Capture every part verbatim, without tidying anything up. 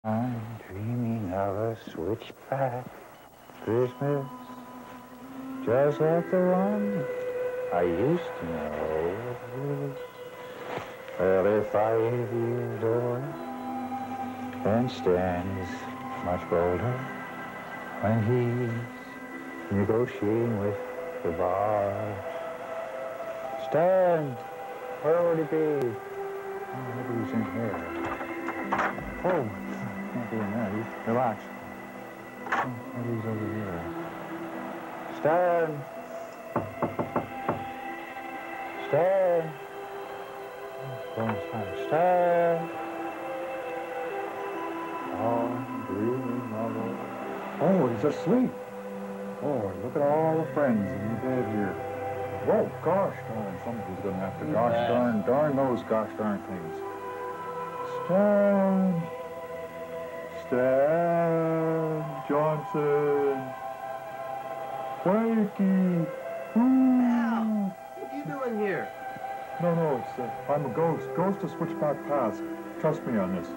I'm dreaming of a switchback Christmas, just like the one I used to know. thirty-five years old, and Stan is much bolder when he's negotiating with the bar. Stan, where would he be? Oh, maybe he's in here. Oh, can't be in there. You relax. Oh, maybe he's over here. Stan! Stan! Oh, Stan! Stan! Oh, dreaming of a... Oh, he's asleep. Oh, look at all the friends in the bed here. Whoa, gosh darn, somebody's gonna have to gosh darn, darn those gosh darn things. Stan, Stan Johnson, Wakey, Al, what are you doing here? No, no, it's, uh, I'm a ghost, ghost of Switchback Pass. Trust me on this.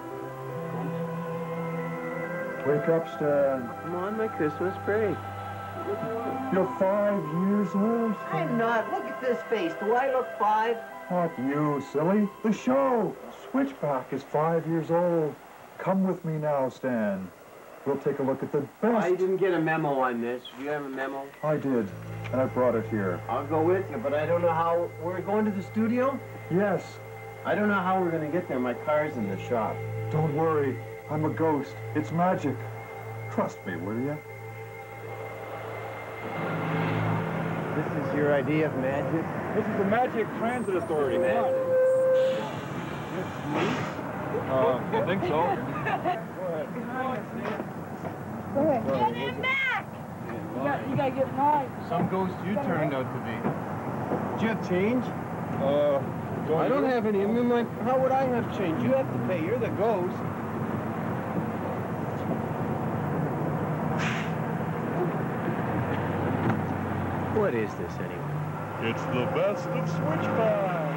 Wake up, Stan. I'm on my Christmas break. You're five years old, Stan. I'm not. Look at this face. Do I look five? Not you, silly. The show. Switchback is five years old. Come with me now, Stan. We'll take a look at the best. I didn't get a memo on this. Do you have a memo? I did, and I brought it here. I'll go with you, but I don't know how... We're going to the studio? Yes. I don't know how we're going to get there. My car's in the shop. Don't worry. I'm a ghost. It's magic. Trust me, will you? This is your idea of magic? This is the Magic Transit Authority, man. Uh, I think so. Go ahead. Get him back! You got, you got to get mine. Some ghost you turned out to be. Do you have change? Uh, don't I don't have any. I mean, like, how would I have change? You have to pay. You're the ghost. What is this, anyway? It's the best of Switchback.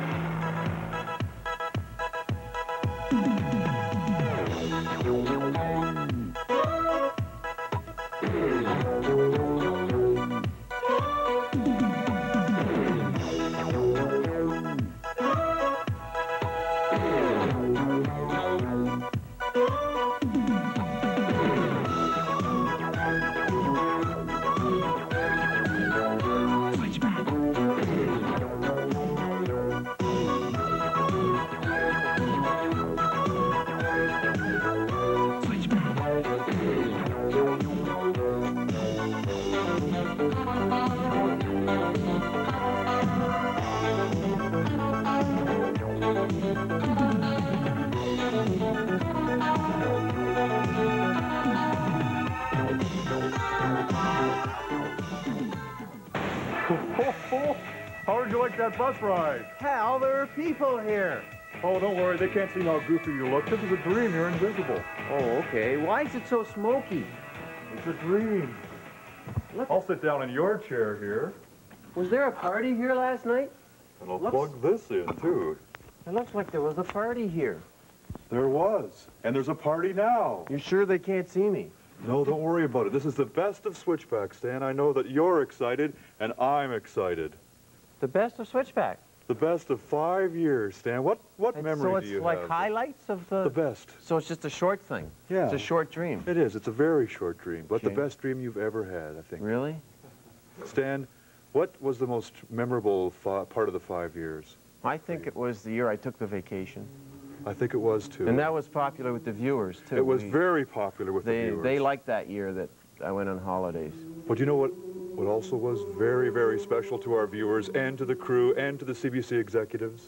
How did you like that bus ride? Hal, there are people here. Oh, don't worry. They can't see how goofy you look. This is a dream. You're invisible. Oh, okay. Why is it so smoky? It's a dream. Look. I'll sit down in your chair here. Was there a party here last night? And I'll Looks- plug this in, too. It looks like there was a party here. There was. And there's a party now. You sure they can't see me? No, don't worry about it. This is the best of Switchback, Stan. I know that you're excited, and I'm excited. The best of Switchback. The best of five years, Stan. What what And memory so it's do you like have? highlights of the... The best. So it's just a short thing. Yeah. It's a short dream. It is. It's a very short dream, but Okay. the best dream you've ever had, I think. Really? Stan, what was the most memorable fi part of the five years? I think it was the year I took the vacation. I think it was, too. And that was popular with the viewers, too. It was We- very popular with they, the viewers. They liked that year that I went on holidays. But you know what, what also was very, very special to our viewers and to the crew and to the C B C executives?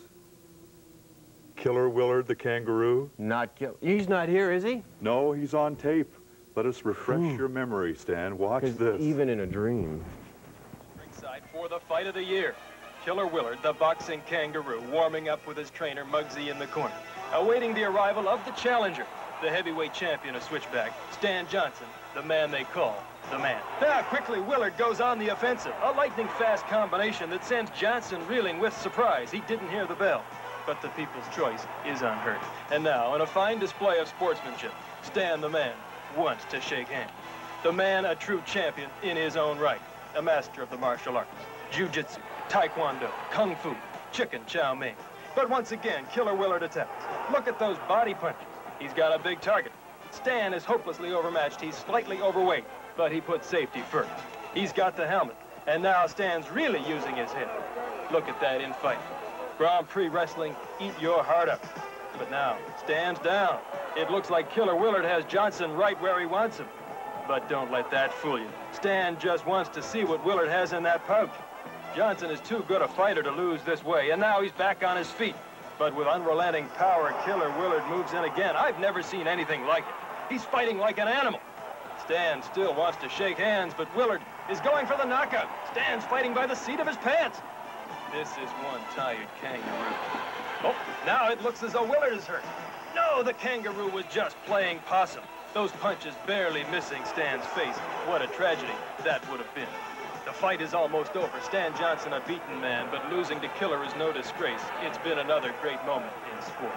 Killer Willard the kangaroo. Not kill. He's not here, is he? No, he's on tape. Let us refresh your memory, Stan. Watch 'Cause this. even in a dream. Ringside for the fight of the year. Killer Willard, the boxing kangaroo, warming up with his trainer Muggsy in the corner, awaiting the arrival of the challenger, the heavyweight champion of Switchback, Stan Johnson, the man they call the man. Now, quickly, Willard goes on the offensive. A lightning-fast combination that sends Johnson reeling with surprise. He didn't hear the bell. but the people's choice is unheard. And now, in a fine display of sportsmanship, Stan the Man wants to shake hands. The man, a true champion in his own right, a master of the martial arts, jiu-jitsu, taekwondo, kung fu, chicken chow mein. But once again, Killer Willard attacks. Look at those body punches. He's got a big target. Stan is hopelessly overmatched. He's slightly overweight, but he put safety first. He's got the helmet, and now Stan's really using his head. Look at that infight. Grand Prix Wrestling, eat your heart out. But now, Stan's down. It looks like Killer Willard has Johnson right where he wants him. But don't let that fool you. Stan just wants to see what Willard has in that pouch. Johnson is too good a fighter to lose this way, and now he's back on his feet. But with unrelenting power, Killer Willard moves in again. I've never seen anything like it. He's fighting like an animal. Stan still wants to shake hands, but Willard is going for the knockout. Stan's fighting by the seat of his pants. This is one tired kangaroo. Oh, now it looks as though Willard is hurt. No, the kangaroo was just playing possum. Those punches barely missing Stan's face. What a tragedy that would have been. The fight is almost over. Stan Johnson a beaten man, but losing to Killer is no disgrace. It's been another great moment in sport.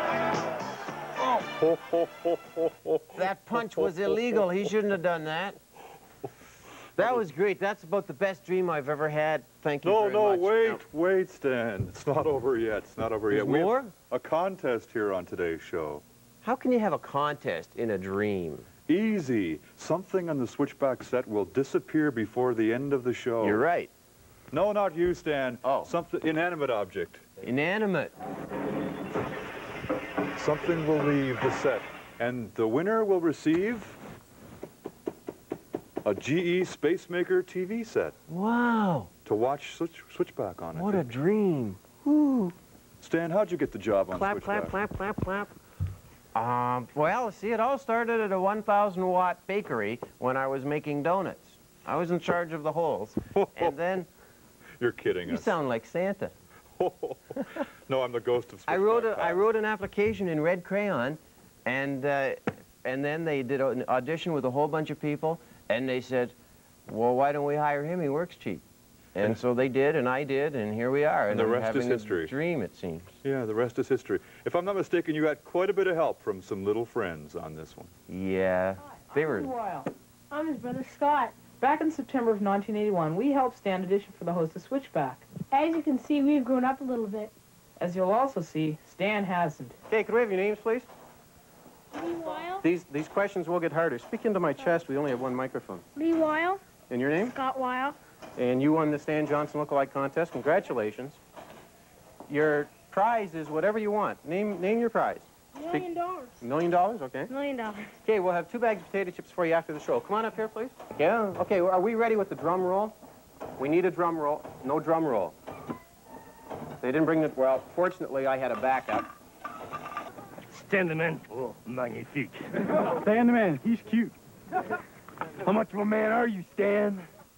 Oh. That punch was illegal. He shouldn't have done that. That was great. That's about the best dream I've ever had. Thank you no, very no, much. No, wait, no. wait, Stan. It's not over yet. It's not over There's yet. We more? have a contest here on today's show. How can you have a contest in a dream? Easy. Something on the Switchback set will disappear before the end of the show. You're right. No, not you, Stan. Oh. Something inanimate object. Inanimate. Something will leave the set, and the winner will receive a G E Spacemaker T V set. Wow. To watch Switch, Switchback on it. What a dream. Woo. Stan, how'd you get the job on clap, Switchback? Clap, clap, clap, clap, Um, well, see, it all started at a one thousand watt bakery when I was making donuts. I was in charge of the holes. And then... You're kidding You us. sound like Santa. No, I'm the ghost of Switchback. I wrote, a, I wrote an application in red crayon, and, uh, and then they did an audition with a whole bunch of people, and they said, well, why don't we hire him? He works cheap. And so they did, and I did, and here we are. And the I'm rest is having history. A dream, it seems. Yeah, the rest is history. If I'm not mistaken, you got quite a bit of help from some little friends on this one. Yeah, they were... I'm his brother Scott. Back in September of nineteen eighty-one, we helped Stan audition for the host of Switchback. As you can see, we've grown up a little bit. As you'll also see, Stan hasn't. Okay, could we have your names, please? Lee Weil. These, these questions will get harder. Speak into my chest. We only have one microphone. Lee Weil. And your name? Scott Weil. And you won the Stan Johnson Lookalike Contest. Congratulations. Your prize is whatever you want. Name, name your prize. Million dollars. A million dollars? Okay. Million dollars. Okay, we'll have two bags of potato chips for you after the show. Come on up here, please. Yeah. Okay, well, are we ready with the drum roll? We need a drum roll. No drum roll. They didn't bring it. Well, fortunately, I had a backup. Stan the Man. Oh, magnifique. Stan the Man. He's cute. How much of a man are you, Stan?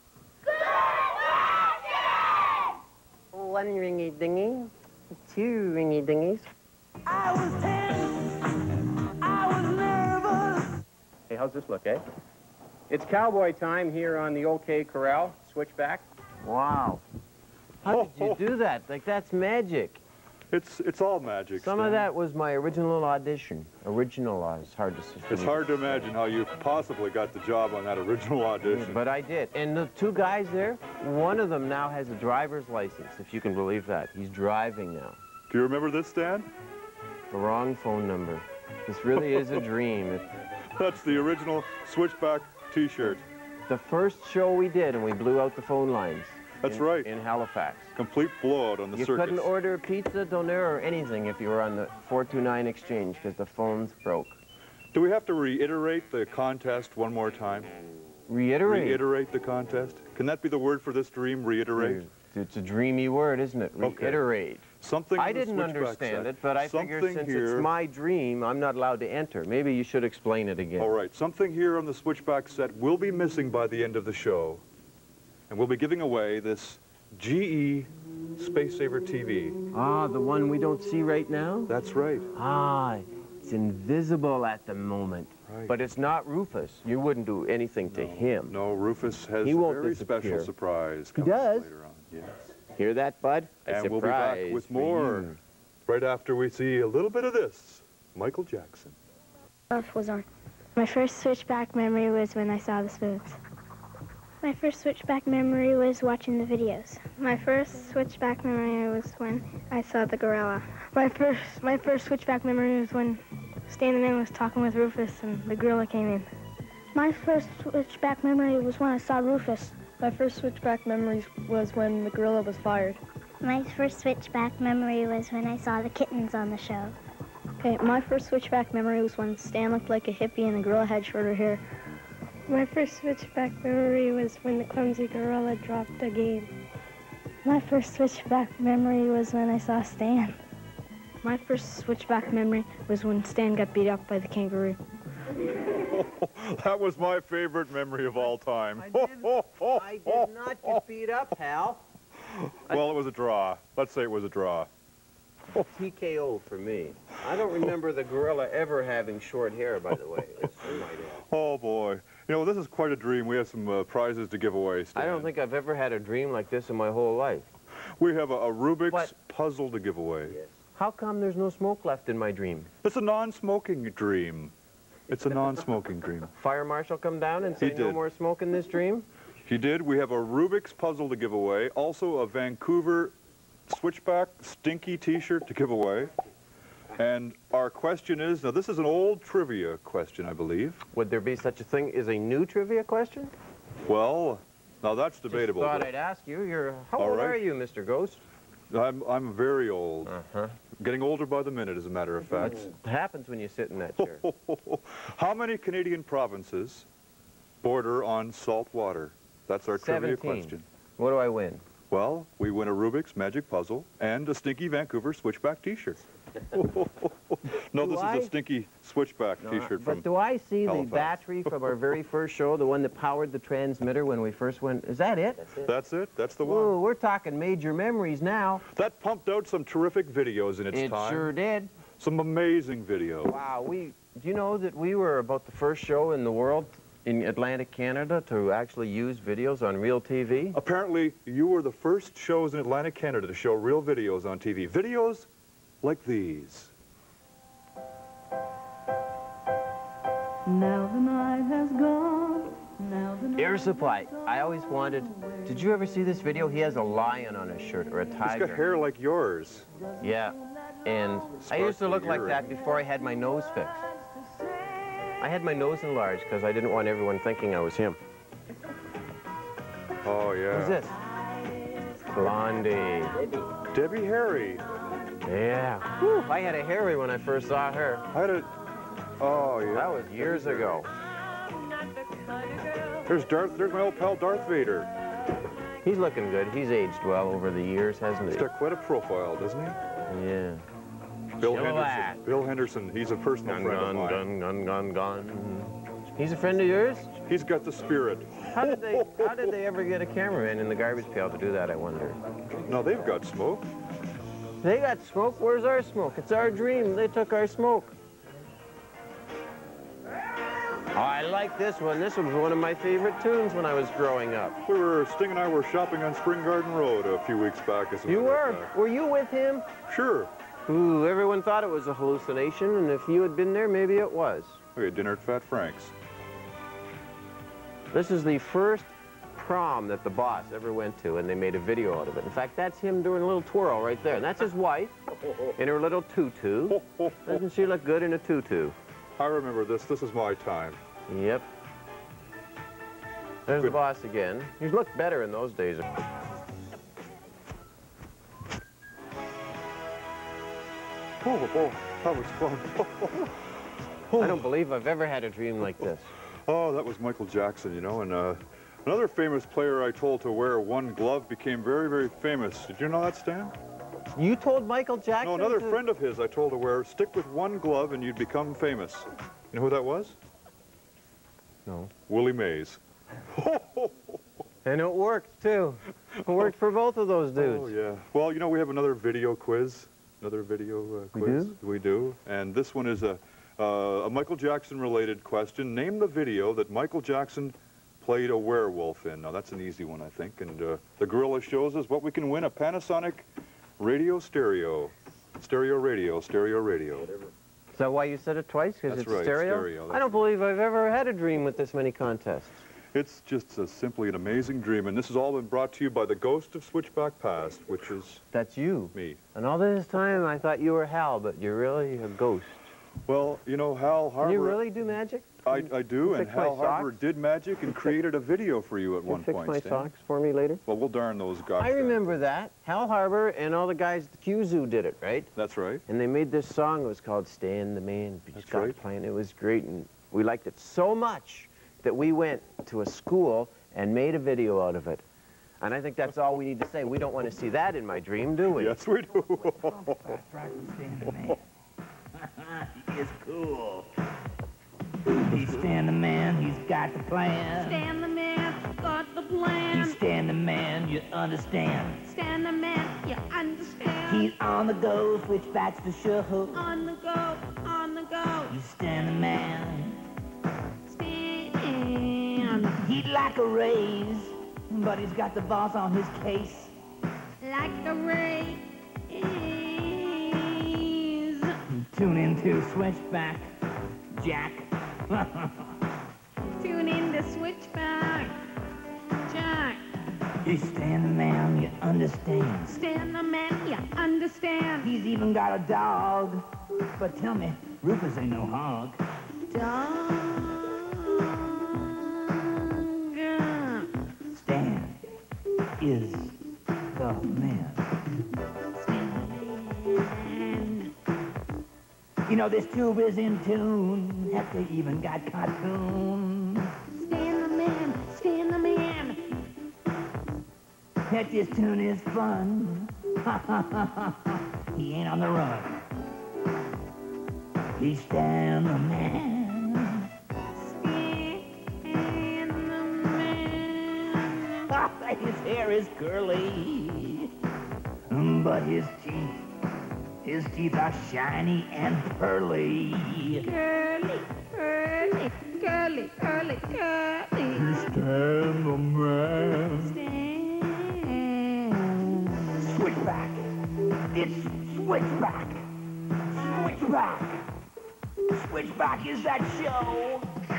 One ringy dingy, two ringy dingies. I was tense, I was nervous. Hey, how's this look, eh? It's cowboy time here on the OK Corral, Switchback. Wow. How did you do that? Like, that's magic. It's it's all magic. Some Stan. of that was my original audition. Original, uh, it's hard to say. It's hard to imagine how you possibly got the job on that original audition. But I did. And the two guys there, one of them now has a driver's license, if you can believe that. He's driving now. Do you remember this, Stan? The wrong phone number. This really is a dream. It, That's the original Switchback T-shirt. the first show we did, and we blew out the phone lines. That's in, right. In Halifax. Complete blowout on the You circuits. couldn't order pizza, doner, or anything if you were on the four two nine exchange because the phones broke. Do we have to reiterate the contest one more time? Reiterate? Reiterate the contest? Can that be the word for this dream, reiterate? It's a dreamy word, isn't it? Reiterate. Okay. Something I on the didn't Switchback understand set. it, but I Something figure since here... it's my dream, I'm not allowed to enter. Maybe you should explain it again. All right. Something here on the Switchback set will be missing by the end of the show. And we'll be giving away this G E Space Saver T V. Ah, the one we don't see right now? That's right. Ah, it's invisible at the moment. Right. But it's not Rufus. You wouldn't do anything no, to him. No, Rufus has He a won't very disappear. special surprise He coming does? later on. Yes. Hear that, bud? A And surprise we'll be back with for more you. right after we see a little bit of this, Michael Jackson. Earth was on. My first Switchback memory was when I saw the spoons. My first Switchback memory was watching the videos. My first Switchback memory was when I saw the gorilla. My first, my first Switchback memory was when Stan the Man was talking with Rufus and the gorilla came in. My first Switchback memory was when I saw Rufus. My first Switchback memory was when the gorilla was fired. My first Switchback memory was when I saw the kittens on the show. Okay, my first Switchback memory was when Stan looked like a hippie and the gorilla had shorter hair. My first Switchback memory was when the clumsy gorilla dropped a game. My first Switchback memory was when I saw Stan. My first Switchback memory was when Stan got beat up by the kangaroo. That was my favorite memory of all time. I did, I did not get beat up, Hal. Well, it was a draw. Let's say it was a draw. T K O for me. I don't remember the gorilla ever having short hair, by the way. It's in my day. Oh, boy. You know, this is quite a dream. We have some uh, prizes to give away, Stan. I don't think I've ever had a dream like this in my whole life. We have a, a Rubik's But- puzzle to give away. Yes. How come there's no smoke left in my dream? It's a non-smoking dream. It's a non-smoking dream. Fire marshal come down and He say no did. more smoke in this dream? He did. We have a Rubik's puzzle to give away. Also a Vancouver Switchback Stinky t-shirt to give away. And our question is, now this is an old trivia question, I believe. Would there be such a thing as a new trivia question? Well, now that's debatable. Just thought but I'd ask you. You're how All old right. are you, Mister Ghost? I'm, I'm very old. Uh-huh. Getting older by the minute, as a matter of fact. It happens when you sit in that chair. How many Canadian provinces border on salt water? That's our trivia seventeen. question. What do I win? Well, we win a Rubik's Magic Puzzle and a Stinky Vancouver Switchback t-shirt. No, Do this I? is a Stinky Switchback No, t-shirt but from do I see the Halifax. battery from our very first show, the one that powered the transmitter when we first went? Is that it? That's it. That's it. That's the one. Whoa, we're talking major memories now. That pumped out some terrific videos in its It time. sure did. Some amazing videos. Wow, we, do you know that we were about the first show in the world in Atlantic Canada to actually use videos on real T V? Apparently, you were the first shows in Atlantic Canada to show real videos on T V. Videos like these. Now the night has gone. Now the night Air Supply. I always wanted, did you ever see this video? He has a lion on his shirt or a He's tiger. got hair like yours. Yeah, and I used to Sparkly look like earring. that before I had my nose fixed. I had my nose enlarged because I didn't want everyone thinking I was him. Oh, yeah. Who's this? Blondie. Debbie Harry. Yeah. Whew, I had a Harry when I first saw her. I had a... Oh, yeah. That was years ago. There's Darth. There's my old pal Darth Vader. He's looking good. He's aged well over the years, hasn't He's he? got quite a profile, doesn't he? Yeah. Bill Chill Henderson. that. Bill Henderson. He's a personal Gun, friend gun, of mine. gun, gun, gun, gun. He's a friend of yours? He's got the spirit. How did they, how did they ever get a cameraman in the garbage pail to do that, I wonder? No, they've got smoke. They got smoke. Where's our smoke? It's our dream. They took our smoke. Oh, I like this one. This was one of my favorite tunes when I was growing up. We were, Sting and I were shopping on Spring Garden Road a few weeks back. As a You matter were? of fact. Were you with him? Sure. Ooh, everyone thought it was a hallucination, and if you had been there, maybe it was. We had dinner at Fat Frank's. This is the first prom that the boss ever went to, and they made a video out of it. In fact, that's him doing a little twirl right there. And that's his wife in her little tutu. Doesn't she look good in a tutu? I remember this. This is my time. Yep. There's Good. the boss again. He looked better in those days. Oh, oh, that was fun. I don't believe I've ever had a dream like this. Oh, that was Michael Jackson, you know, and uh, another famous player I told to wear one glove became very, very famous. Did you know that, Stan? You told Michael Jackson? No, another to... friend of his I told to wear, stick with one glove and you'd become famous. You know who that was? No. Willie Mays. And it worked, too. It worked for both of those dudes. Oh, yeah. Well, you know, we have another video quiz. Another video uh, We quiz. do? We do. And this one is a, uh, a Michael Jackson-related question. Name the video that Michael Jackson played a werewolf in. Now, that's an easy one, I think. And uh, the gorilla shows us what we can win, a Panasonic radio stereo. Stereo radio, stereo radio. Is that why you said it twice? Because That's it's right, stereo? stereo, I that's don't believe I've ever had a dream with this many contests. It's just a, simply an amazing dream, and this has all been brought to you by the ghost of Switchback Past, which is... That's you. Me. And all this time, I thought you were Hal, but you're really a ghost. Well, you know, Hal Harbor... Can you really do magic? I, I do, and fix my Hal Harbor socks? did magic and created a video for you at Can you one fix point, my Stan. socks for me later? Well, we'll darn those gosh I remember that. Hal Harbor and all the guys at the Q Zoo did it, right? That's right. And they made this song. It was called Stan the Man. That's Scott right. playing. It was great, and we liked it so much that we went to a school and made a video out of it. And I think that's all we need to say. We don't want to see that in my dream, do we? Yes, we do. Stan the Man. He is cool. He's Stan the Man, he's got the plan. Stan the Man, got the plan. He's Stan the Man, you understand. Stan the Man, you understand. He's on the go, switchbacks the show. On the go, on the go. He's Stan the Man. Stan. He'd like a raise, but he's got the boss on his case. Like a raise. Tune into Switchback, Jack. Tune in to Switchback, Jack. He's Stan the Man, you understand. Stan the Man, you understand. He's even got a dog. But tell me, Rufus ain't no hog. Dog. Stan is the man. You know, this tube is in tune. Heck, they even got cartoons. Stan the Man, Stan the Man. Heck, this tune is fun. He ain't on the run. He's Stan the Man. Stan the Man. His hair is curly, but his teeth His teeth are shiny and pearly. Curly, curly, curly, curly, curly. Stan the Man. Stan. Switchback. It's Switchback. Switchback. Switchback is that show.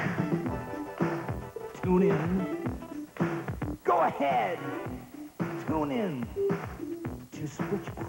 Tune in. Go ahead. Tune in to Switchback.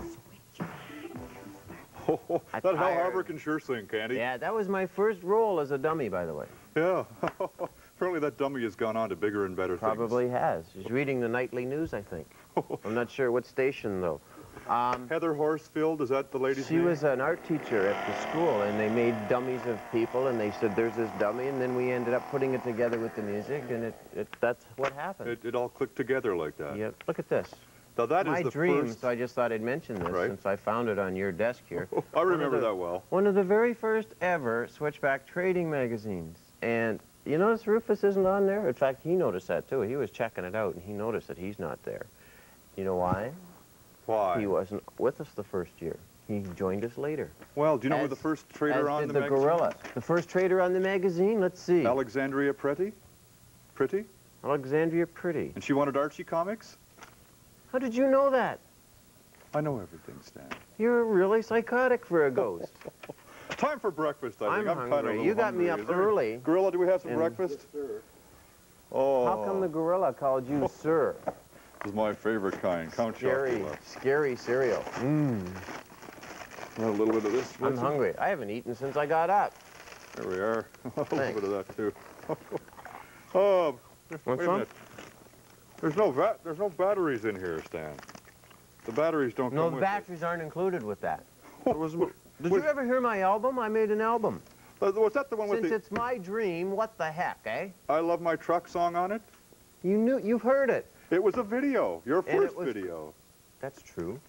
Oh, that Hal Harbor can sure sing, can't he? Yeah, that was my first role as a dummy, by the way. Yeah. Apparently that dummy has gone on to bigger and better Probably things. has. He's reading the nightly news, I think. I'm not sure what station, though. Um, Heather Horsfield, is that the lady's she name? was an art teacher at the school, and they made dummies of people, and they said, there's this dummy, and then we ended up putting it together with the music, and it, it that's what happened. It, it all clicked together like that. Yep. Look at this. Now that My is the dream, first... so I just thought I'd mention this Right. since I found it on your desk here. I remember the, that well. One of the very first ever Switchback trading magazines. And you notice Rufus isn't on there? In fact, he noticed that too. He was checking it out, and he noticed that he's not there. You know why? Why? He wasn't with us the first year. He joined us later. Well, do you know as, who the first trader as on did the, the magazine? gorilla. The first trader on the magazine? Let's see. Alexandria Pretty? Pretty? Alexandria Pretty. And she wanted Archie comics? How did you know that? I know everything, Stan. You're really psychotic for a ghost. Time for breakfast, I think. I'm I'm, hungry. kind of a You got me hungry. up Is there- early. Gorilla, do we have some And- breakfast? Oh. How come the gorilla called you sir? This is my favorite kind. Count Scary, Chocula. scary cereal. Mmm. A little bit of this. I'm Vincent. hungry. I haven't eaten since I got up. There we are. A little Thanks. bit of that too. Oh, wait Want a some? minute. There's no va there's no batteries in here, Stan. The batteries don't No, come the with batteries aren't included with that. it. It was, did you ever hear my album? I made an album. Uh, was that the one with Since the it's my dream, what the heck, eh? I Love My Truck song on it? You knew, you've heard it. It was a video. Your And it first was- video. That's true.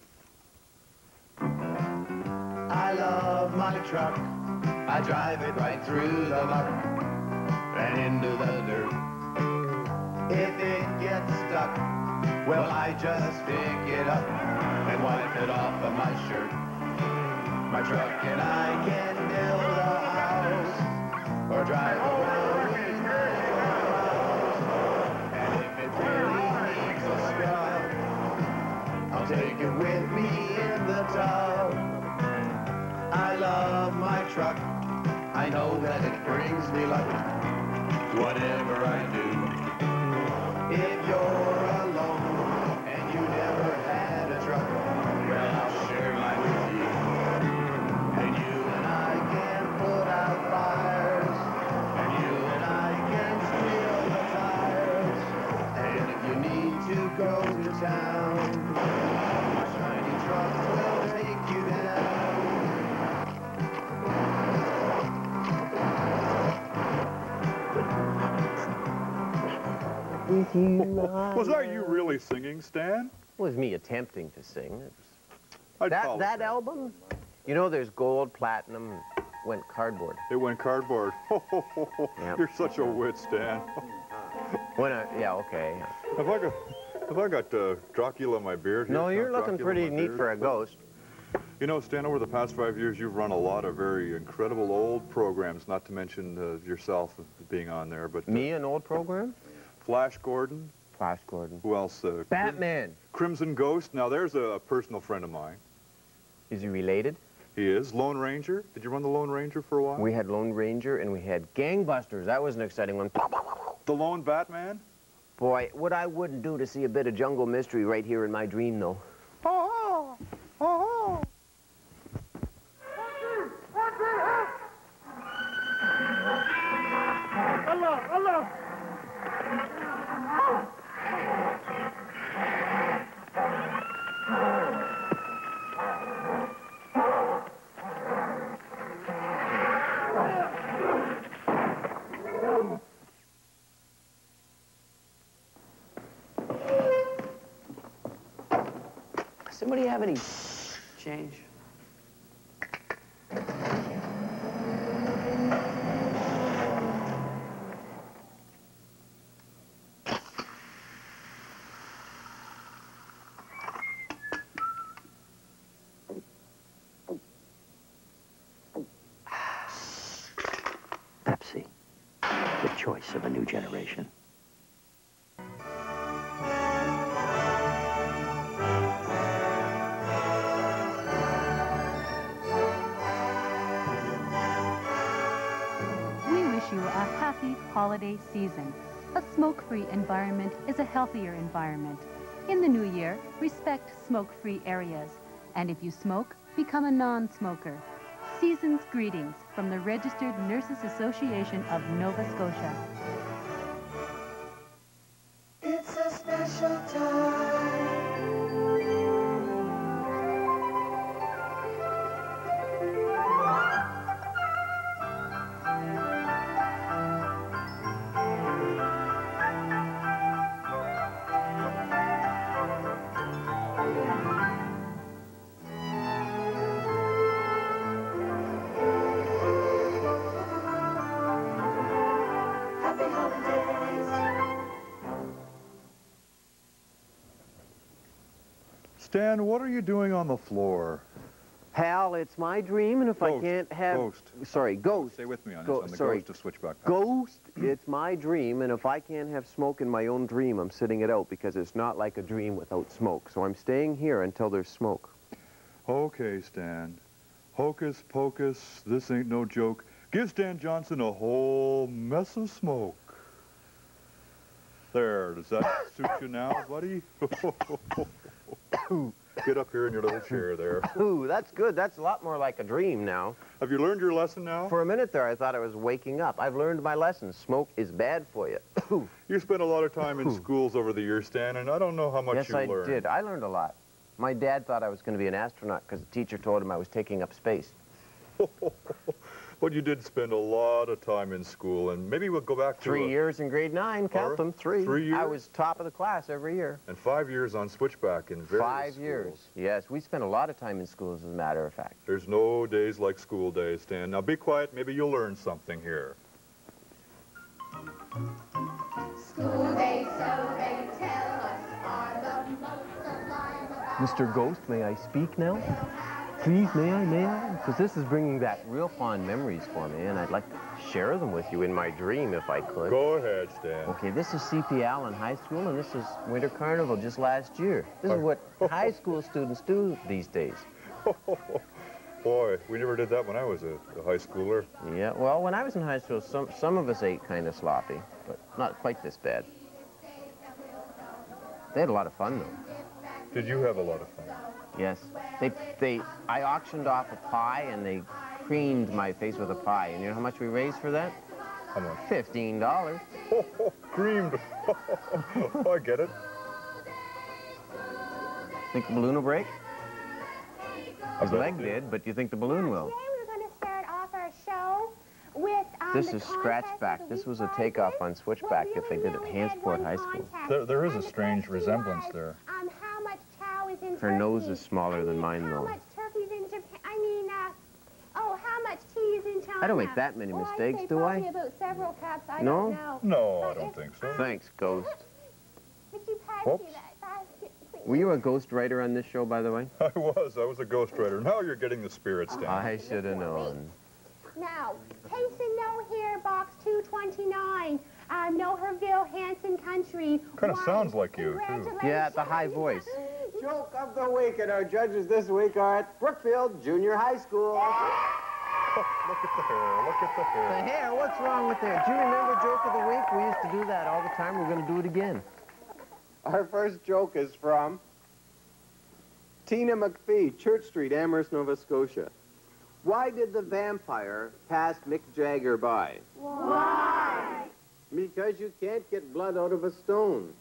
I love my truck. I drive it right through the muck and into the dirt. If it gets stuck, well, I just pick it up and wipe it off of my shirt. My truck and I can build a house or drive around in my house. And if it really needs a scrub, I'll take it with me in the tub. I know that it brings me luck, whatever I do. If you're alone and you never had a truck, well, I'll share mine with you. And you and I can put out fires, and you and I can steal the tires. And if you need to go to town, my shiny truck will take you down. Was that you really singing, Stan? Was me attempting to sing. It was... I'd That, call it that album, you know, there's gold, platinum, went cardboard. It went cardboard. Yep. You're such a wit, Stan. When I, yeah, okay. Have I got, have I got uh, Dracula in my beard here? No, you're Count looking Dracula in pretty my neat beard? for a ghost. You know, Stan, over the past five years, you've run a lot of very incredible old programs, not to mention uh, yourself being on there. But uh, Me, an old program? Flash Gordon. Flash Gordon. Who else? Uh, Batman. Crimson Ghost. Now, there's a, a personal friend of mine. Is he related? He is. Lone Ranger. Did you run the Lone Ranger for a while? We had Lone Ranger and we had Gangbusters. That was an exciting one. The Lone Batman? Boy, what I wouldn't do to see a bit of jungle mystery right here in my dream, though. Oh, oh, oh. Allah, Allah. Somebody have any change? Pepsi, the choice of a new generation. You a happy holiday season. A smoke-free environment is a healthier environment. In the new year, respect smoke-free areas. And if you smoke, become a non-smoker. Season's greetings from the Registered Nurses Association of Nova Scotia. It's a special time. Stan, what are you doing on the floor? Hal, it's my dream, and if Ghost, I can't have... Ghost. Sorry, Ghost. Stay with me on Go, this, on the sorry. Ghost of Switchback. Ghost, it's my dream, and if I can't have smoke in my own dream, I'm sitting it out, because it's not like a dream without smoke. So I'm staying here until there's smoke. Okay, Stan. Hocus pocus, this ain't no joke. Give Stan Johnson a whole mess of smoke. There, does that suit you now, buddy? Get up here in your little chair there. Ooh, that's good. That's a lot more like a dream now. Have you learned your lesson now? For a minute there, I thought I was waking up. I've learned my lesson. Smoke is bad for you. You spent a lot of time in schools over the years, Stan, and I don't know how much yes, you I learned. Yes, I did. I learned a lot. My dad thought I was going to be an astronaut because the teacher told him I was taking up space. But you did spend a lot of time in school, and maybe we'll go back to... Three a, years in grade nine, count right. them, three. Three years? I was top of the class every year. And five years on Switchback in various Five schools. years, yes. We spent a lot of time in schools, as a matter of fact. There's no days like school days, Stan. Now be quiet, maybe you'll learn something here. School days, so they tell us, are the most sublime of Mister Ghost, may I speak now? Please, may I, may I? Because this is bringing back real fond memories for me, and I'd like to share them with you in my dream, if I could. Go ahead, Stan. Okay, this is C P Allen High School, and this is Winter Carnival just last year. This is what high school students do these days. Boy, we never did that when I was a, a high schooler. Yeah, well, when I was in high school, some, some of us ate kind of sloppy, but not quite this bad. They had a lot of fun, though. Did you have a lot of fun? Yes. They, they, I auctioned off a pie, and they creamed my face with a pie. And you know how much we raised for that? How much? Fifteen dollars. Oh, oh, creamed. Oh, I get it. Think the balloon will break? His bet leg it did, but do you think the balloon will? Today we're going to start off our show with um, This the is contest Scratchback. of the This week was a prize. takeoff on Switchback if they did it at We had Hansport one High School. contest, There, there is a and the strange question resemblance was, there. Um, how much chow is in Her turkey? nose is smaller I than mean, mine, how though. much turkey's in Japan? I mean, uh, oh, how much tea is in China? I don't make that many Well, mistakes, I'd say do I? probably about several cups. I No? don't know. No, I But don't if- think so. Thanks, Ghost. Would you pass Oops. me that basket, please? Were you a ghost writer on this show, by the way? I was. I was a ghostwriter. Now you're getting the spirits down. I should have known. Now, case and no here, box two twenty-nine. Uh, no Herville, Hanson Country. Kind of Why, sounds like you, too. congratulations. Yeah, the high voice. Joke of the week, and our judges this week are at Brookfield Junior High School. Oh, look at the hair. Look at the hair. The hair, what's wrong with that? Do you remember Joke of the Week? We used to do that all the time. We're going to do it again. Our first joke is from Tina McPhee, Church Street, Amherst, Nova Scotia. Why did the vampire pass Mick Jagger by? Why? Because you can't get blood out of a stone.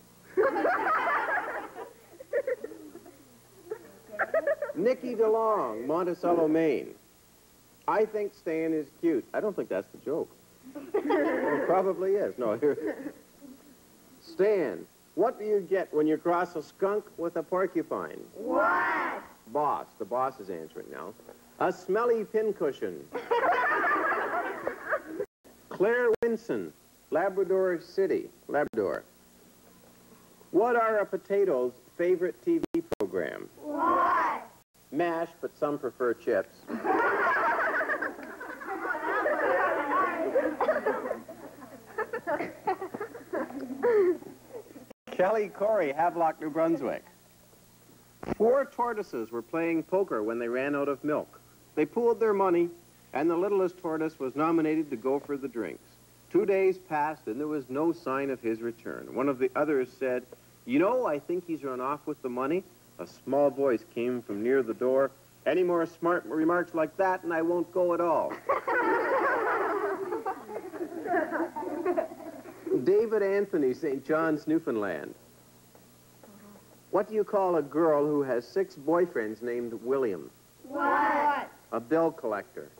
Nicky DeLong, Monticello, Maine. I think Stan is cute. I don't think that's the joke. Well, probably is. No, here. Stan, what do you get when you cross a skunk with a porcupine? What? Boss. The boss is answering now. A smelly pincushion. Claire Winson, Labrador City, Labrador. What are a potato's favorite T V program? What? MASH, but some prefer chips. Kelly Corey, Havelock, New Brunswick. Four tortoises were playing poker when they ran out of milk. They pooled their money, and the littlest tortoise was nominated to go for the drinks. Two days passed, and there was no sign of his return. One of the others said, "You know, I think he's run off with the money." A small voice came from near the door. "Any more smart remarks like that, and I won't go at all." David Anthony, Saint John's, Newfoundland. What do you call a girl who has six boyfriends named William? What? A bill collector.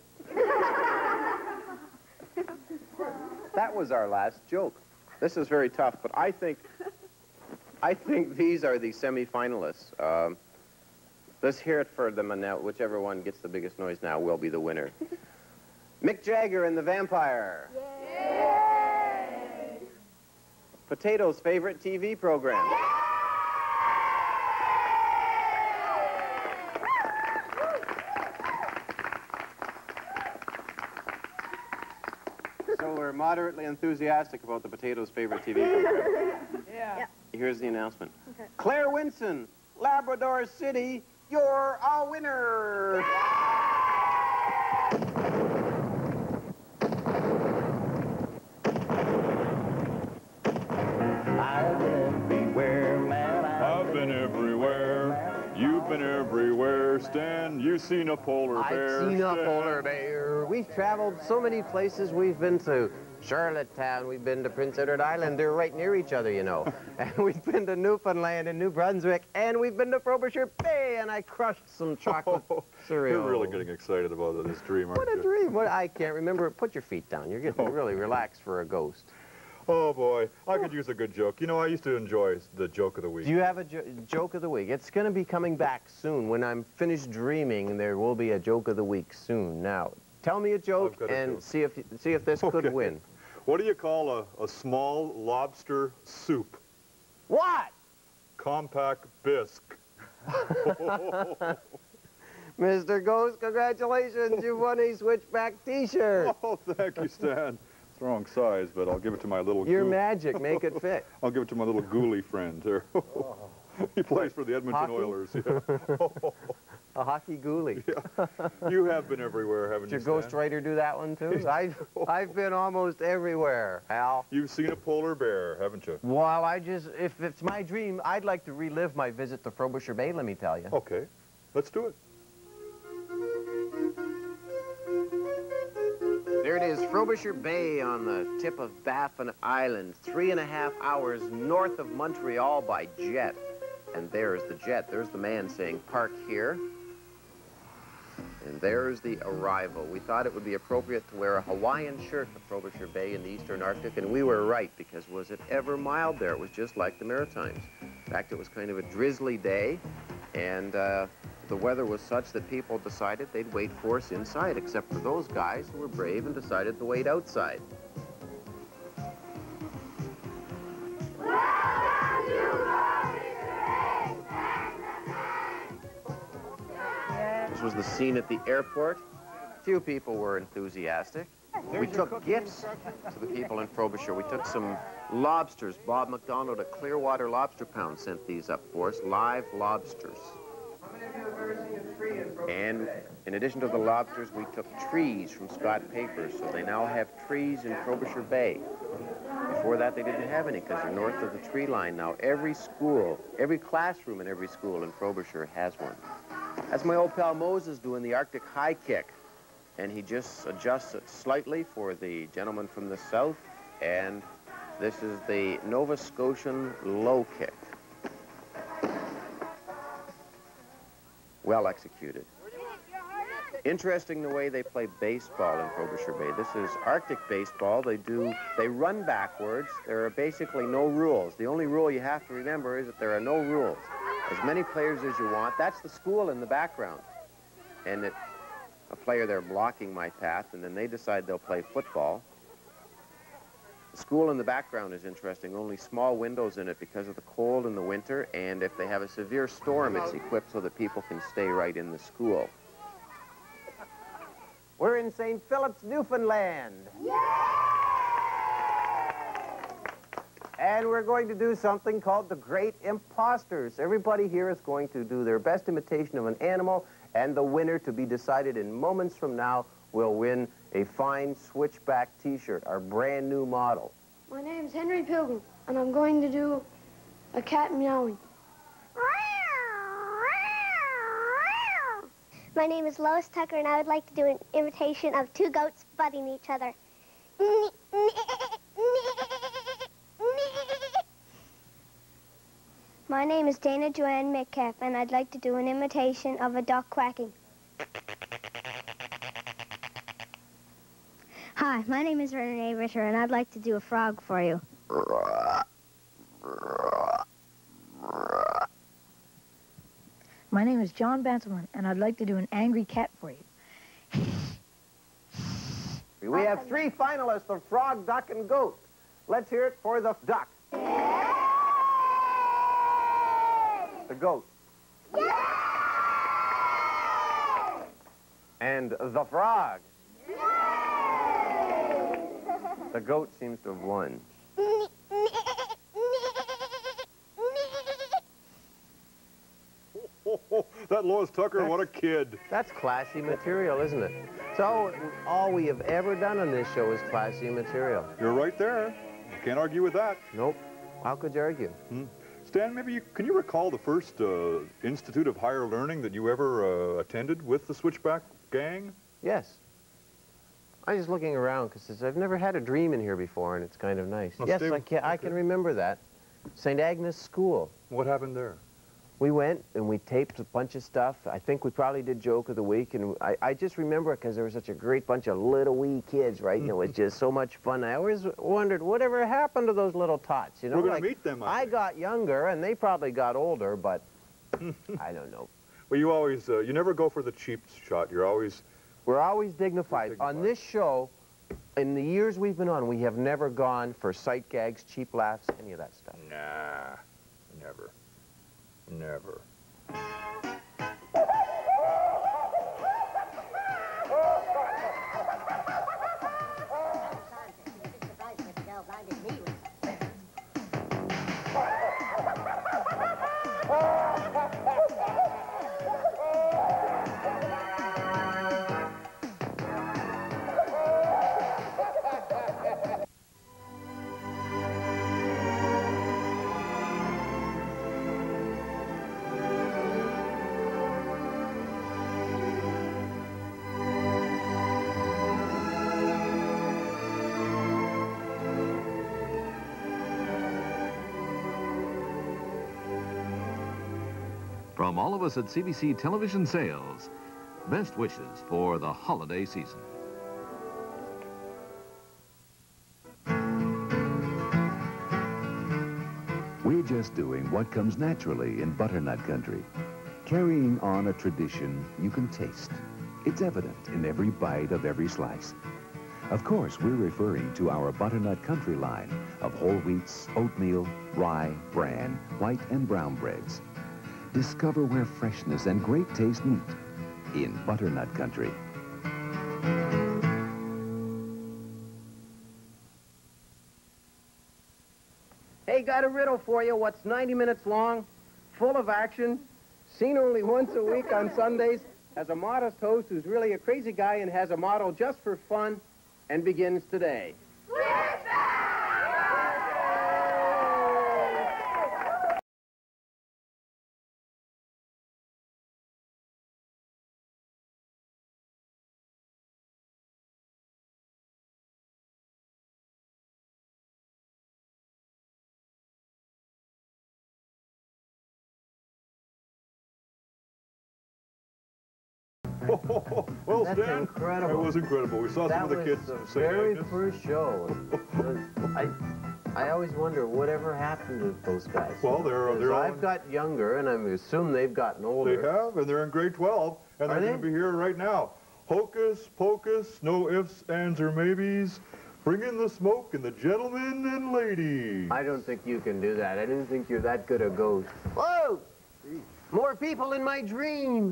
That was our last joke. This is very tough, but I think, I think these are the semi-finalists. Um, let's hear it for them, and now whichever one gets the biggest noise now will be the winner. Mick Jagger and the Vampire. Yay! Potato's favorite T V program. So we're moderately enthusiastic about the Potato's favorite T V program. Yeah. Here's the announcement. Claire Winson, Labrador City, you're a winner! I've been everywhere, man. I've been everywhere. You've been everywhere. Stan, you've seen a polar bear. I've seen a Stan. polar bear. We've traveled so many places. We've been to Charlottetown. We've been to Prince Edward Island. They're right near each other, you know. And we've been to Newfoundland and New Brunswick. And we've been to Frobisher Bay. And I crushed some chocolate cereal. You're really getting excited about this dream, aren't What a you? dream. What, I can't remember. Put your feet down. You're getting really relaxed for a ghost. Oh, boy. I could use a good joke. You know, I used to enjoy the joke of the week. Do you have a jo joke of the week? It's going to be coming back soon. When I'm finished dreaming, there will be a joke of the week soon. Now, tell me a joke got a and joke. see if see if this could Okay. win. What do you call a, a small lobster soup? What? Compact bisque. Mister Ghost, congratulations. You won a Switchback T-shirt. Oh, thank you, Stan. It's the wrong size, but I'll give it to my little Your goo- magic. Make it fit. I'll give it to my little ghoulie friend here. He plays for the Edmonton Hockey? Oilers. Yeah. A hockey ghoulie. Yeah. You have been everywhere, haven't Did you, your Stan? ghostwriter do that one, too? I've, I've been almost everywhere, Al. You've seen a polar bear, haven't you? Well, I just, if it's my dream, I'd like to relive my visit to Frobisher Bay, let me tell you. Okay, let's do it. There it is, Frobisher Bay on the tip of Baffin Island, three and a half hours north of Montreal by jet. And there's the jet. There's the man saying, park here. And there's the arrival. We thought it would be appropriate to wear a Hawaiian shirt to Frobisher Bay in the Eastern Arctic, and we were right, because was it ever mild there? It was just like the Maritimes. In fact, it was kind of a drizzly day, and uh, the weather was such that people decided they'd wait for us inside, except for those guys who were brave and decided to wait outside. This was the scene at the airport. Few people were enthusiastic. We took gifts to the people in Frobisher. We took some lobsters. Bob McDonald at Clearwater Lobster Pound sent these up for us, live lobsters. And in addition to the lobsters, we took trees from Scott Papers, so they now have trees in Frobisher Bay. Before that, they didn't have any because they're north of the tree line. Now, every school, every classroom in every school in Frobisher has one. That's my old pal Moses doing the Arctic high kick. And he just adjusts it slightly for the gentleman from the south. And this is the Nova Scotian low kick. Well executed. Interesting the way they play baseball in Frobisher Bay. This is Arctic baseball. They do, they run backwards. There are basically no rules. The only rule you have to remember is that there are no rules. As many players as you want. That's the school in the background. And it, a player there blocking my path, and then they decide they'll play football. The school in the background is interesting. Only small windows in it because of the cold in the winter, and if they have a severe storm, it's equipped so that people can stay right in the school. We're in Saint Philip's, Newfoundland. And we're going to do something called the Great Imposters. Everybody here is going to do their best imitation of an animal, and the winner, to be decided in moments from now, will win a fine Switchback t-shirt, our brand new model. My name's Henry Pilgrim, and I'm going to do a cat meowing. My name is Lois Tucker, and I would like to do an imitation of two goats butting each other. My name is Dana Joanne Metcalf, and I'd like to do an imitation of a duck quacking. Hi, my name is Renee Ritter, and I'd like to do a frog for you. My name is John Banselman, and I'd like to do an angry cat for you. We have three finalists of frog, duck, and goat. Let's hear it for the duck. The goat. And the frog. The goat seems to have won. That Lois Tucker, what a kid. That's classy material, isn't it? So, all we have ever done on this show is classy material. You're right there. You can't argue with that. Nope. How could you argue? Hmm. Stan, maybe you, can you recall the first uh, Institute of Higher Learning that you ever uh, attended with the Switchback gang? Yes. I'm just looking around because I've never had a dream in here before, and it's kind of nice. Now, yes, Steve, I can, I can remember that. Saint Agnes School. What happened there? We went and we taped a bunch of stuff. I think we probably did Joke of the Week, and I, I just remember it because there was such a great bunch of little wee kids, right? And it was just so much fun. I always wondered, whatever happened to those little tots? You know, We're going like, to meet them. I, I got younger, and they probably got older, but I don't know. Well, you always, uh, you never go for the cheap shot. You're always... We're always dignified. dignified. On this show, in the years we've been on, we have never gone for sight gags, cheap laughs, any of that stuff. Nah, never. Never. From all of us at C B C Television Sales, best wishes for the holiday season. We're just doing what comes naturally in butternut country, carrying on a tradition you can taste. It's evident in every bite of every slice. Of course, we're referring to our butternut country line of whole wheats, oatmeal, rye, bran, white and brown breads. Discover where freshness and great taste meet in butternut country. Hey, got a riddle for you. What's ninety minutes long, full of action, seen only once a week on Sundays, has a modest host who's really a crazy guy and has a model just for fun, and begins today. Well, That's Stan, incredible. That was incredible. We saw that some of the was kids the say very Agnes. first show. I, I always wonder whatever happened to those guys. Well, they're they're all I've in, got younger, and I assume they've gotten older. they have, and they're in grade twelve, and Are they're they? going to be here right now. Hocus pocus, no ifs, ands, or maybes. Bring in the smoke and the gentlemen and ladies. I don't think you can do that. I didn't think you're that good a ghost. Whoa! More people in my dream.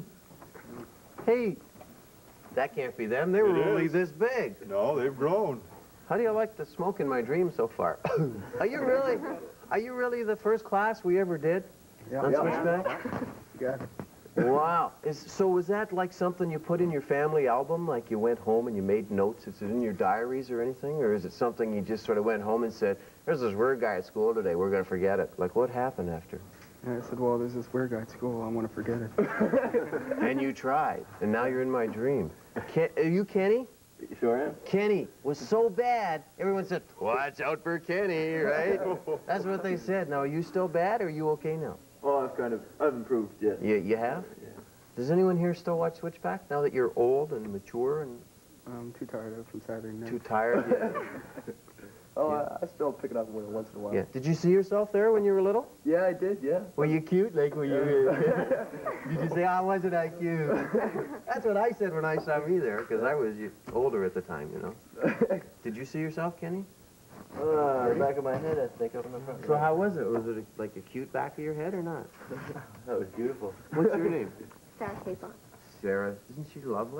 Hey, that can't be them. They were It only is. this big. No, they've grown. How do you like the smoke in my dream so far? Are you really, are you really the first class we ever did on Switchback? Yeah. Wow. Is, so was that like something you put in your family album? Like you went home and you made notes? Is it in your diaries or anything? Or is it something you just sort of went home and said, there's this weird guy at school today, we're going to forget it? Like what happened after? And I said, well, there's this weird guy at school, I want to forget it. And you tried, and now you're in my dream. Ken, are you Kenny? Sure am. Kenny was so bad, everyone said, watch out for Kenny, right? That's what they said. Now, are you still bad, or are you okay now? Well, I've kind of, I've improved, yeah. You, you have? Yeah. Does anyone here still watch Switchback, now that you're old and mature and I'm too tired of it from Saturday night. too tired? Yeah. Oh, I, I still pick it up once in a while. Yeah. Did you see yourself there when you were little? Yeah, I did, yeah. Were you cute? Like, were you... Did you say, oh, wasn't I cute? That's what I said when I saw me there, because I was older at the time, you know. Did you see yourself, Kenny? Uh, the back of my head, I think, up in the front. So how was it? Was it a, like a cute back of your head or not? That was beautiful. What's your name? Sarah Capon. Sarah. Isn't she lovely?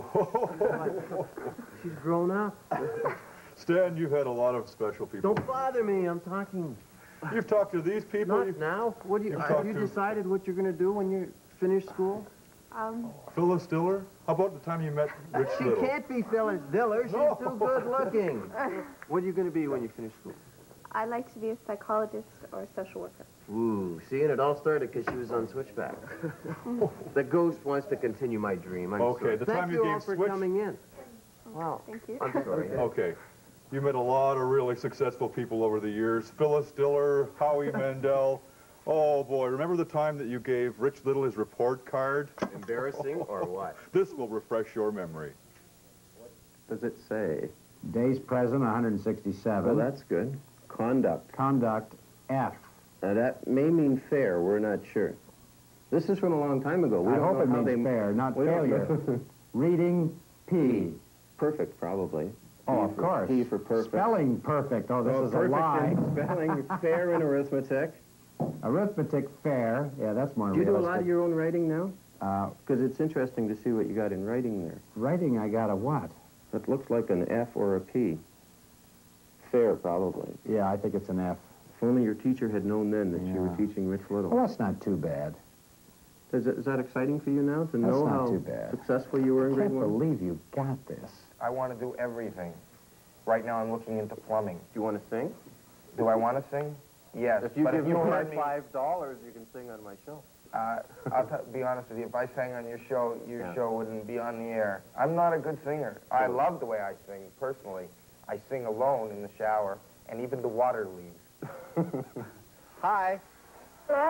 Oh. She's grown up. Stan, you've had a lot of special people. Don't bother me. I'm talking. You've talked to these people. Not You've, now. What do you? you've Have talked you to- decided what you're going to do when you finish school? Um, Phyllis Diller? How about the time you met Rich She Little? can't be Phyllis Diller. She's No. too good looking. What are you going to be when you finish school? I'd like to be a psychologist or a social worker. Ooh, see, and it all started because she was on Switchback. The ghost wants to continue my dream. I'm Okay, sorry. the Thank time you you all gave for Switch- coming in. Wow. Thank you. I'm sorry. Okay. You met a lot of really successful people over the years. Phyllis Diller, Howie Mandel. Oh, boy. Remember the time that you gave Rich Little his report card? Embarrassing or what? This will refresh your memory. Does it say? Days present, one hundred sixty-seven. Well, that's good. Conduct. Conduct, F. Now, that may mean fair. We're not sure. This is from a long time ago. We I don't hope know it how means they... fair, not we don't failure. know. Reading, P. Perfect, probably. Oh, P of for- course. P for perfect. Spelling perfect. Oh, this Oh, is a perfect lie. in spelling, fair in arithmetic. Arithmetic, fair. Yeah, that's more Do you do a realistic. lot of your own writing now? Uh, Because it's interesting to see what you got in writing there. writing, I got a what? It looks like an F or a P. Fair, probably. Yeah, I think it's an F. If only your teacher had known then that you were Yeah. teaching Rich Little. Well, that's not too bad. Is, it, is that exciting for you now, to That's know not how too bad. successful you were I in grade can't one? believe you got this. I want to do everything. Right now, I'm looking into plumbing. Do you want to sing? Do I want to sing? Yes. If you but give if you me heard me, five dollars, you can sing on my show. uh, I'll t be honest with you. If I sang on your show, your Yeah. show wouldn't be on the air. I'm not a good singer. I love the way I sing, personally. I sing alone in the shower, and even the water leaves. Hi. Hello?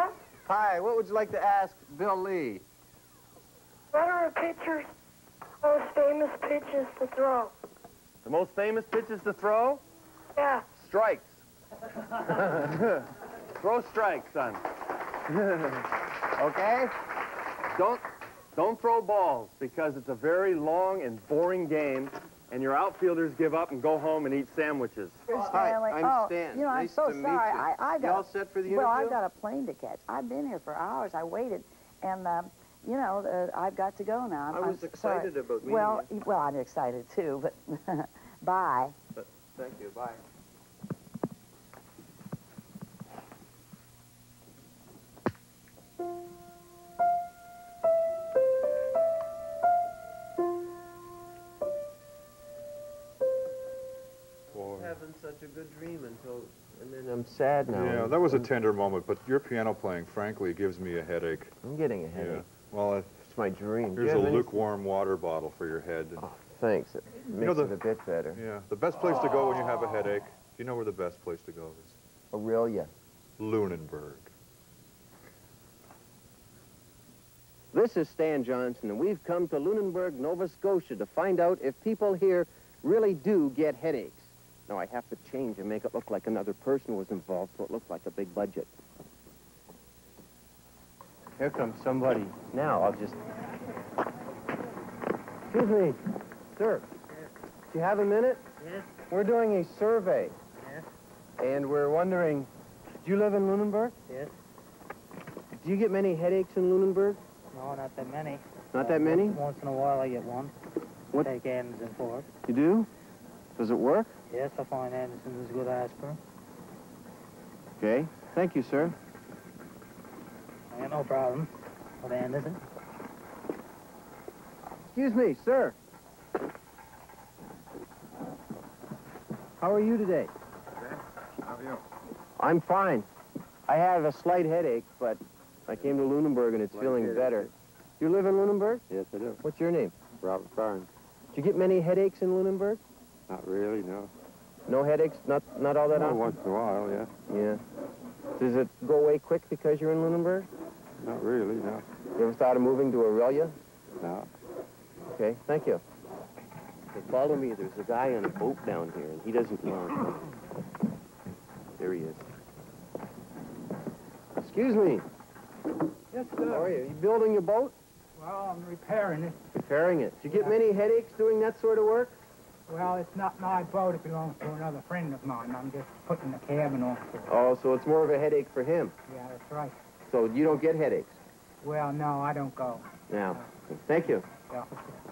Hi, what would you like to ask Bill Lee? What are a pitcher's most famous pitches to throw? The most famous pitches to throw? Yeah. Strikes. Throw strikes, son. Okay? Don't, don't throw balls, because it's a very long and boring game, and your outfielders give up and go home and eat sandwiches. You're Hi, Stanley. I'm oh, Stan. You know, Nice I'm so to meet sorry. you. I, I got You all set for the Well, interview? I've got a plane to catch. I've been here for hours. I waited, and um, you know, uh, I've got to go now. I'm, I was I'm excited sorry. about meeting well, you. Well, I'm excited too, but bye. But, thank you. Bye. Having such a good dream until, and then I'm sad now. Yeah, that was a tender moment, but your piano playing, frankly, gives me a headache. I'm getting a headache. Yeah. Well, it, It's my dream. here's Do a you have any- lukewarm water bottle for your head. Oh, thanks. It You makes know the- it a bit better. Yeah, the best place to go when you have a headache, you know where the best place to go is? Aurelia. Lunenburg. This is Stan Johnson, and we've come to Lunenburg, Nova Scotia to find out if people here really do get headaches. Now, I have to change and make it look like another person was involved, so it looks like a big budget. Here comes somebody. Now, I'll just... Excuse me, sir. Do you have a minute? Yes. We're doing a survey, Yes. and we're wondering, do you live in Lunenburg? Yes. Do you get many headaches in Lunenburg? No, not that many. Not Uh, that many? Once in a while I get one. What? Take Anderson for it. You do? Does it work? Yes, I find Anderson is a good aspirin. Okay. Thank you, sir. I got no problem with Anderson. Excuse me, sir. How are you today? How are you? I'm fine. I have a slight headache, but I came to Lunenburg and it's Slight feeling headache. better. You live in Lunenburg? Yes, I do. What's your name? Robert Barnes. Do you get many headaches in Lunenburg? Not really, no. No headaches? Not not all that Oh, often? once in a while, yeah. Yeah. Does it go away quick because you're in Lunenburg? Not really, no. You ever thought of moving to Aurelia? No. Okay, thank you. Hey, follow me. There's a guy on a boat down here, and he doesn't know. There he is. Excuse me. Yes, How are you? You building your boat? Well, I'm repairing it. Repairing it. Do you get many headaches doing that sort of work? Well, it's not my boat. It belongs to another friend of mine. I'm just putting the cabin off for it. Oh, so it's more of a headache for him. Yeah, that's right. So you don't get headaches? Well, no, I don't go. Now, thank you. Yeah.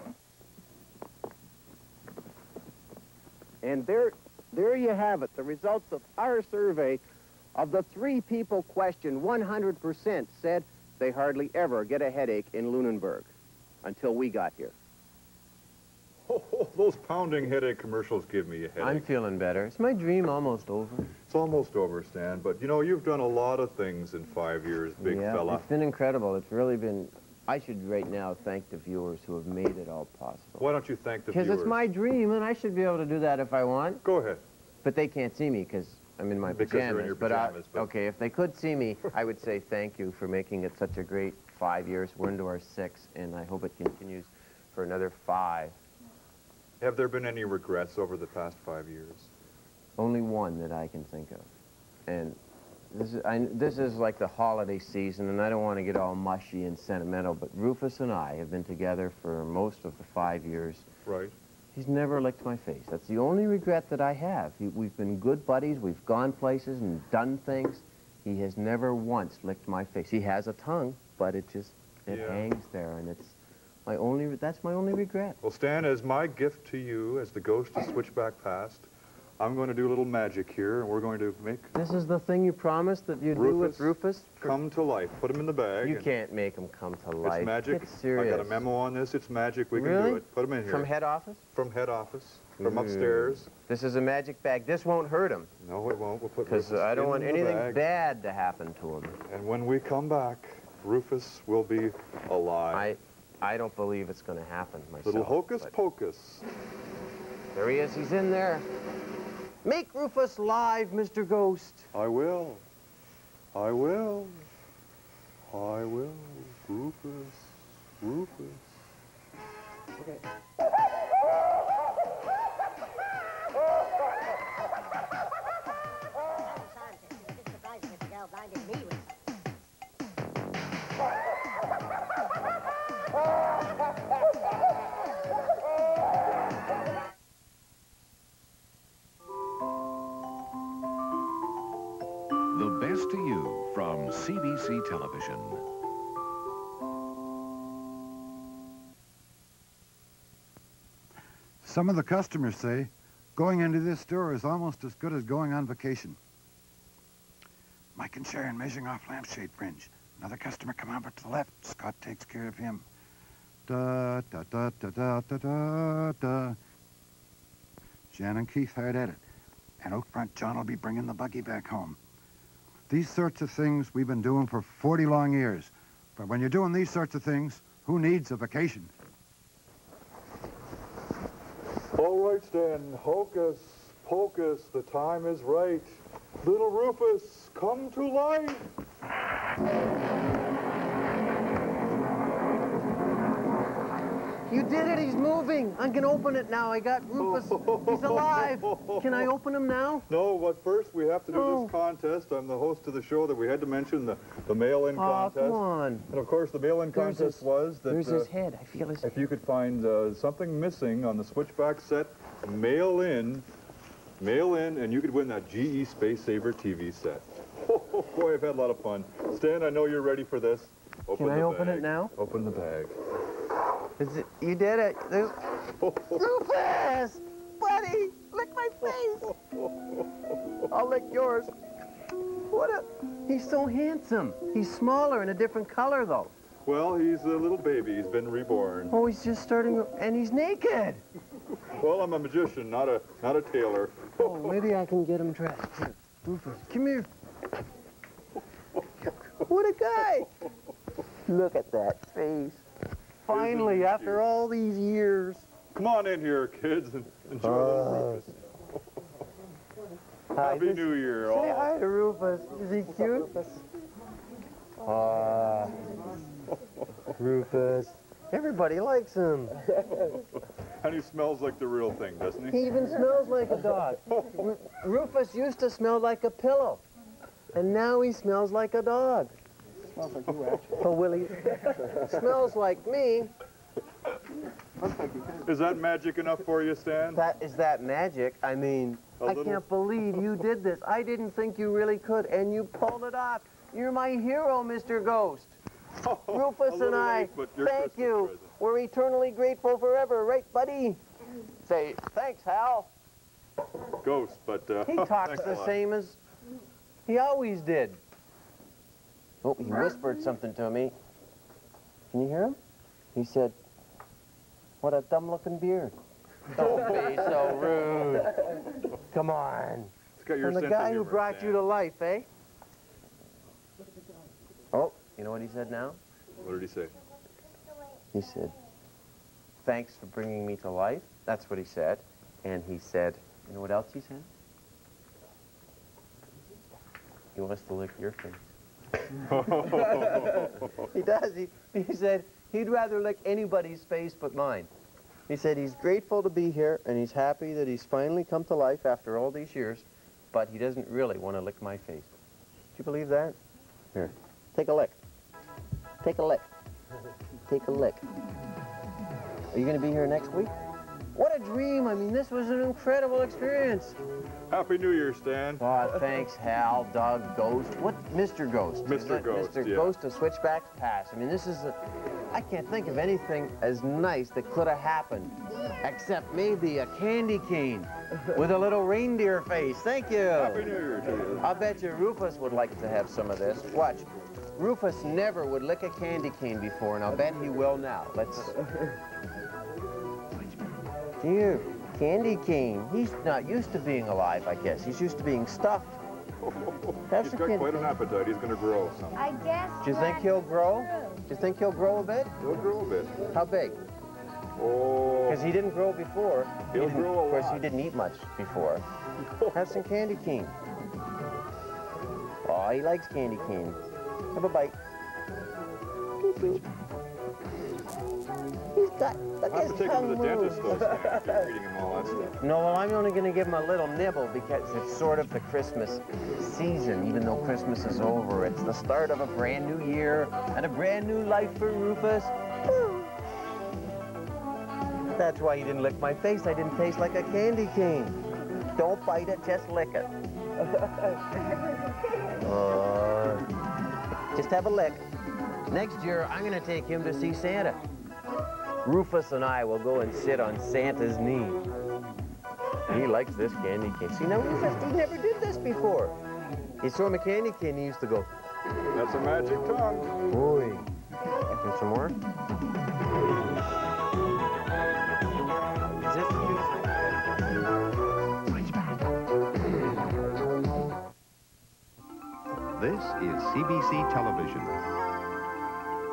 And there, there you have it, the results of our survey. Of the three people questioned, one hundred percent said they hardly ever get a headache in Lunenburg until we got here. Oh, oh, those pounding headache commercials give me a headache. I'm feeling better. Is my dream almost over? It's almost over, Stan, but you know, you've done a lot of things in five years, big yeah, fella. It's been incredible. It's really been... I should right now thank the viewers who have made it all possible. Why don't you thank the Because viewers? it's my dream, and I should be able to do that if I want. Go ahead. But they can't see me because I'm in my Because pajamas. you're in your but I- pajamas, but- okay, if they could see me, I would say thank you for making it such a great five years. We're into our sixth, and I hope it continues for another five. Have there been any regrets over the past five years? Only one that I can think of. And this is, I, this is like the holiday season, and I don't want to get all mushy and sentimental, but Rufus and I have been together for most of the five years. Right. He's never licked my face. That's the only regret that I have. He, we've been good buddies. We've gone places and done things. He has never once licked my face. He has a tongue, but it just, it Yeah. hangs there, and it's my only, that's my only regret. Well, Stan, as my gift to you, as the ghost of Switchback past, I'm going to do a little magic here, and we're going to make This is the thing you promised that you'd do with Rufus? come to life. Put him in the bag. You and can't make him come to life. It's magic. Get serious. I got a memo on this. It's magic. We can Really? do it. Put him in here. From head office? From head office. From Mm. upstairs. This is a magic bag. This won't hurt him. No, it won't. We'll put Because Rufus I don't in want the anything bag. bad to happen to him. And when we come back, Rufus will be alive. I, I don't believe it's going to happen myself. Little hocus but- pocus. There he is. He's in there. Make Rufus live, Mister Ghost. I will. I will. I will, Rufus, Rufus. Okay. The best to you from C B C Television. Some of the customers say going into this store is almost as good as going on vacation. Mike and Sharon measuring off lampshade fringe. Another customer come over to the left. Scott takes care of him. Da, da, da, da, da, da, da, da. Jan and Keith hard at it. And out front, John will be bringing the buggy back home. These sorts of things we've been doing for forty long years. But when you're doing these sorts of things, who needs a vacation? All right, Stan. Hocus pocus, the time is right. Little Rufus, come to life. You did it, he's moving. I can open it now. I got Rufus. He's alive. Can I open him now? No, but first we have to do Oh. this contest. I'm the host of the show that we had to mention, the, the mail-in Oh, contest. come on. And of course, the mail-in There's contest his- was that there's his uh, head. I feel his if you could find uh, something missing on the Switchback set, mail in, mail in, and you could win that G E Space Saver T V set. Oh, boy, I've had a lot of fun. Stan, I know you're ready for this. Open Can I the open bag. it now? Open the bag. Is it, you did it. There's, Rufus! Buddy, lick my face. I'll lick yours. What a... He's so handsome. He's smaller and a different color, though. Well, he's a little baby. He's been reborn. Oh, he's just starting... And he's naked. Well, I'm a magician, not a not a tailor. Oh, maybe I can get him dressed. Here, Rufus, come here. What a guy. Look at that face. Finally, after all these years. Come on in here, kids, and enjoy Uh, Rufus. Hi, Happy this- New Year, Say all. hi to Rufus. Is he cute? Ah, Rufus. Everybody likes him. And he smells like the real thing, doesn't he? He even smells like a dog. Ru- Rufus used to smell like a pillow, and now he smells like a dog. Smells like you, actually. Oh, Willie. Smells like me. Is that magic enough for you, Stan? That is that magic. I mean, A I little- can't believe you did this. I didn't think you really could, and you pulled it off. You're my hero, Mister Ghost. Rufus and little I, late, but your thank Christmas you. present. We're eternally grateful forever, right, buddy? Say, thanks, Hal. Ghost, but uh, He talks thanks a the lot. same as he always did. Oh, he whispered something to me. Can you hear him? He said, what a dumb-looking beard. Don't be so rude. Come on. It's got your I'm the sense of guy who humor, brought Stan. you to life, eh? Oh, you know what he said now? What did he say? He said, thanks for bringing me to life. That's what he said. And he said, you know what else he said? He wants to lick your face. He does. He, he said he'd rather lick anybody's face but mine. He said he's grateful to be here, and he's happy that he's finally come to life after all these years, but he doesn't really want to lick my face. Do you believe that? Here, take a lick. Take a lick. Take a lick. Are you going to be here next week? What a dream. I mean, this was an incredible experience. Happy New Year, Stan. Oh, thanks, Hal, Doug, Ghost. What, Mister Ghost? Mister Is that Ghost, Mister yeah. Ghost of Switchback's Pass. I mean, this is a... I can't think of anything as nice that could have happened, except maybe a candy cane with a little reindeer face. Thank you. Happy New Year to you. I bet you Rufus would like to have some of this. Watch. Rufus never would lick a candy cane before, and I'll bet he will now. Let's... Here, candy cane. He's not used to being alive, I guess. He's used to being stuffed. Have He's some got candy quite an cane. appetite. He's going to grow some. I guess. Do you think he'll grow? Do you think he'll grow a bit? He'll grow a bit. How big? Oh. Because he didn't grow before. He He'll didn't- grow a Of course, lot. he didn't eat much before. Have some candy cane. Oh, he likes candy cane. Have a bite. He's got, look I at have his to take him tongue to the move. dentist, though, Stan, after reading him all that stuff. No, well, I'm only going to give him a little nibble because it's sort of the Christmas season, even though Christmas is over. It's the start of a brand new year and a brand new life for Rufus. That's why he didn't lick my face. I didn't taste like a candy cane. Don't bite it, just lick it. Uh, just have a lick. Next year, I'm going to take him to see Santa. Rufus and I will go and sit on Santa's knee. He likes this candy cane. See, now Rufus, he never did this before. You saw him a candy cane, he used to go, that's a magic tongue. boy. And some more? Is this This is C B C Television.